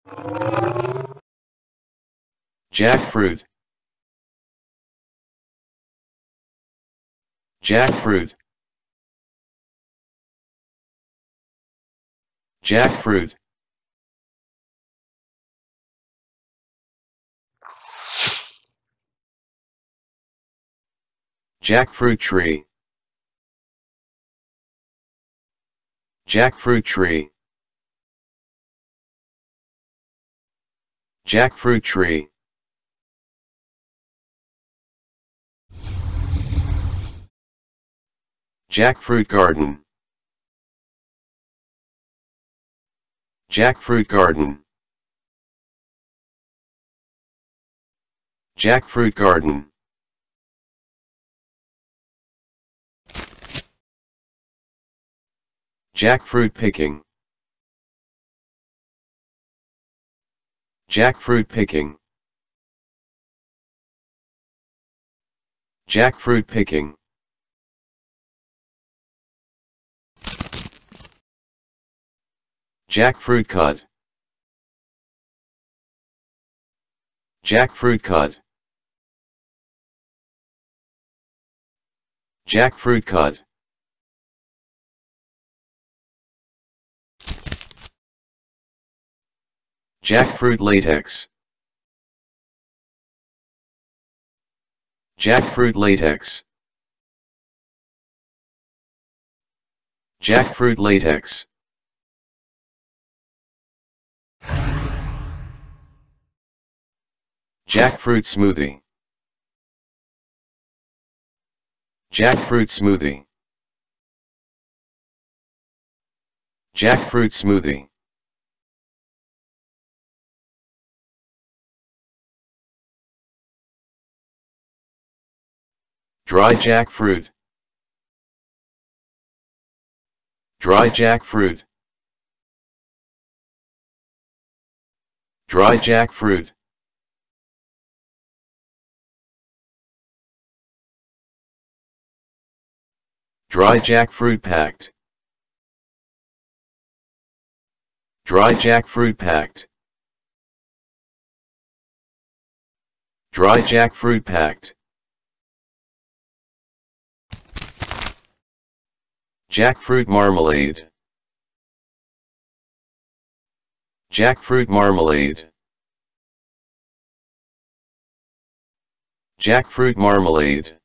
Jackfruit. Jackfruit. Jackfruit. Jackfruit tree. Jackfruit tree. Jackfruit tree. Jackfruit garden. Jackfruit garden. Jackfruit garden. Jackfruit picking. Jackfruit picking. Jackfruit picking. Jackfruit cut. Jackfruit cut. Jackfruit cut. Jackfruit latex. Jackfruit latex. Jackfruit latex. Jackfruit smoothie. Jackfruit smoothie. Jackfruit smoothie. Dry jackfruit. Dry jackfruit. Dry jackfruit. Dry jackfruit packed. Dry jackfruit packed. Dry jackfruit packed. Jackfruit marmalade. Jackfruit marmalade. Jackfruit marmalade.